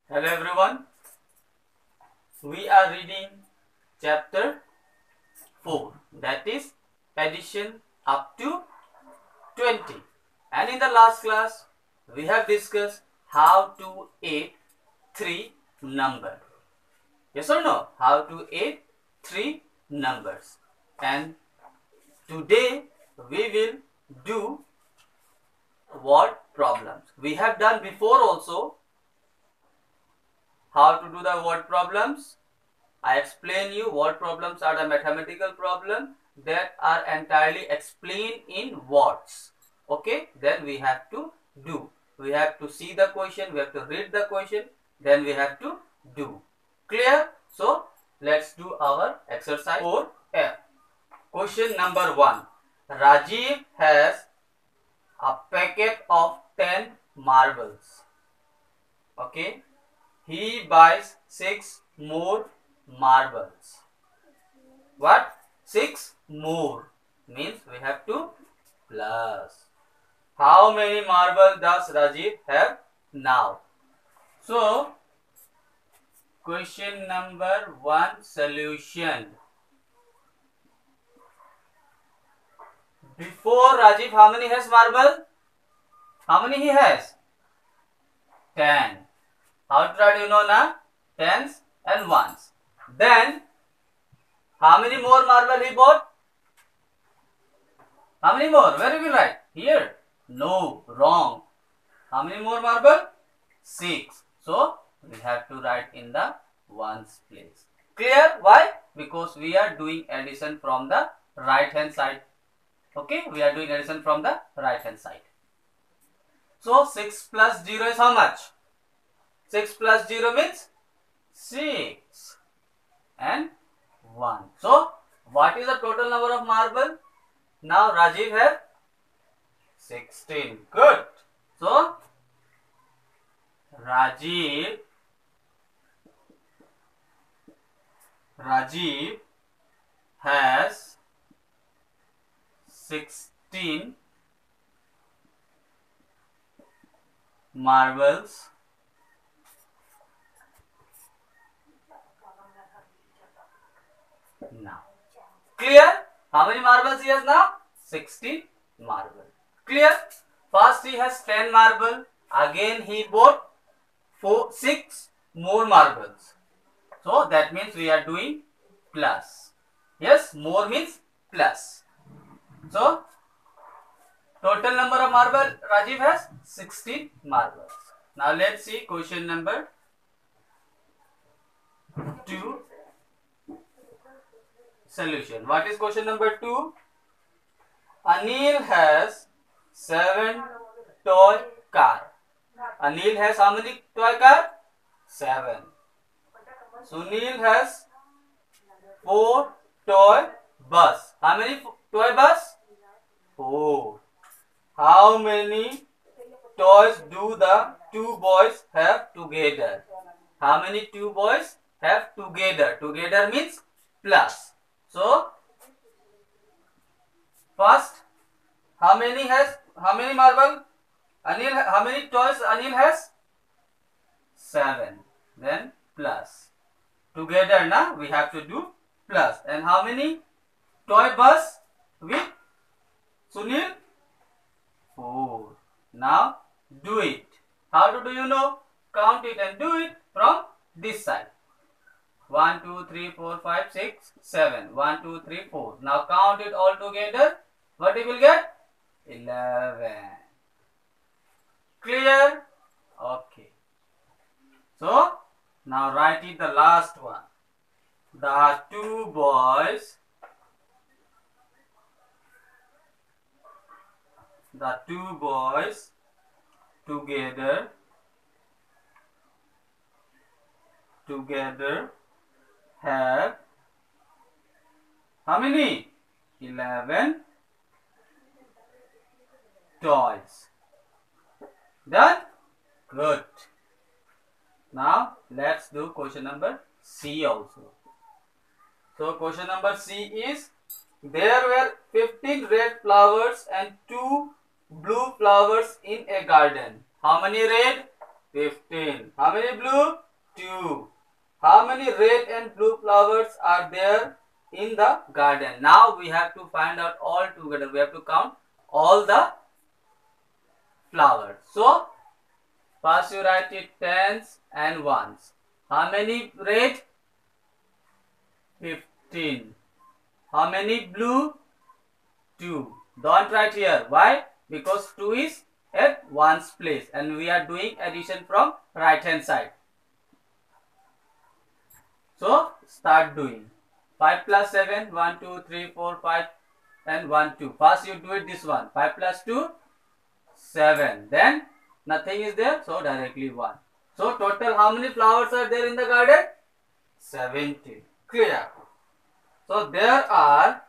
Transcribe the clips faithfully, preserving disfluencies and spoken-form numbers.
Hello everyone, we are reading chapter four, that is addition up to twenty, and in the last class we have discussed how to add three numbers. Yes or no? How to add three numbers, and today we will do word problems. We have done before also how to do the word problems. I explain you word problems are the mathematical problem that are entirely explained in words. Okay, then we have to do. We have to see the question, we have to read the question, then we have to do. Clear? So let's do our exercise four F. Question number one. Rajiv has a packet of ten marbles. Okay, he buys six more marbles. What? six more means we have to plus. How many marbles does Rajiv have now? So, question number one solution. Before Rajiv, how many has marble? How many he has? ten. How to write, you know na? Tens and ones. Then, how many more marble he bought? How many more? Where will we write? Here? No, wrong. How many more marble? Six. So, we have to write in the ones place. Clear? Why? Because we are doing addition from the right hand side. Okay? We are doing addition from the right hand side. So, six plus zero is how much? six plus zero means six. And one. So, what is the total number of marble? Now, Rajiv has sixteen. Good. So, Rajiv, Rajiv has sixteen marbles now. Clear? How many marbles he has now? sixteen marble. Clear? First he has ten marble. Again he bought four, six more marbles. So that means we are doing plus. Yes, more means plus. So total number of marble Rajiv has sixteen marbles. Now let's see question number two solution. What is question number two? Anil has seven toy car. Anil has how many toy car? Seven. Sunil has four toy bus. How many toy bus? Four. How many toys do the two boys have together? How many two boys have together? Together means plus. So, first, how many has, how many marble? Anil, how many toys Anil has? Seven. Then plus. Together na, we have to do plus. And how many toy bus with Sunil? Four. Now, do it. How to do you know? Count it and do it from this side. one, two, three, four, five, six, seven. one, two, three, four. Now count it all together. What you will get? eleven. Clear? Okay. So, now write it the last one. The two boys, the two boys together, together have how many? eleven toys. Done? Good. Now let's do question number C also. So question number C is, there were fifteen red flowers and two blue flowers in a garden. How many red? fifteen. How many blue? two. How many red and blue flowers are there in the garden? Now we have to find out all together. We have to count all the flowers. So first you write it tens and ones. How many red? fifteen. How many blue? two. Don't write here. Why? Because two is at ones place and we are doing addition from right hand side. So start doing. five plus seven, one, two, three, four, five and one, two. First you do it this one. five plus two, seven. Then nothing is there, so directly one. So total how many flowers are there in the garden? seventy. Clear. So there are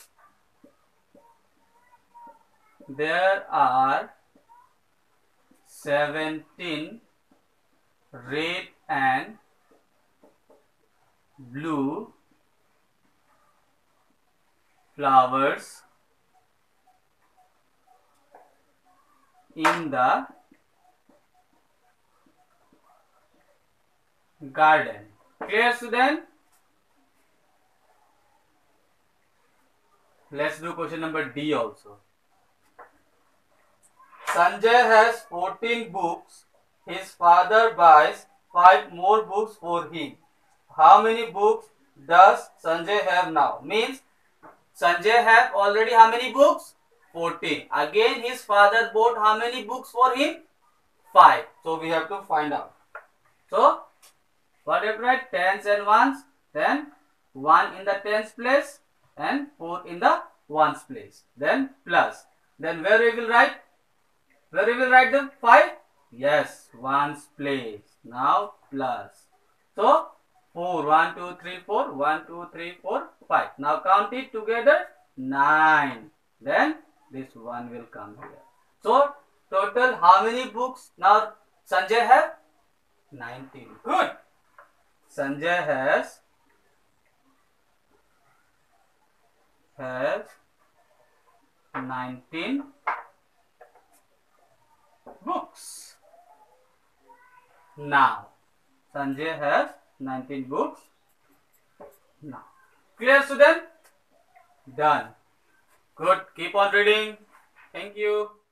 there are seventeen red and blue flowers in the garden. Clear, student? Let's do question number D also. Sanjay has fourteen books. His father buys five more books for him. How many books does Sanjay have now? Means Sanjay have already how many books? fourteen. Again his father bought how many books for him? five. So we have to find out. So what do you write? Tens and ones. Then one in the tens place and four in the ones place. Then plus. Then where we will write? Where we will write the five? Yes, ones place. Now plus. So four. one, two, three, four. one, two, three, four, five. Now count it together. nine. Then this one will come here. So total how many books now Sanjay have? nineteen. Good. Sanjay has has nineteen books. Now Sanjay has nineteen books now. Clear, student? Done. Good. Keep on reading. Thank you.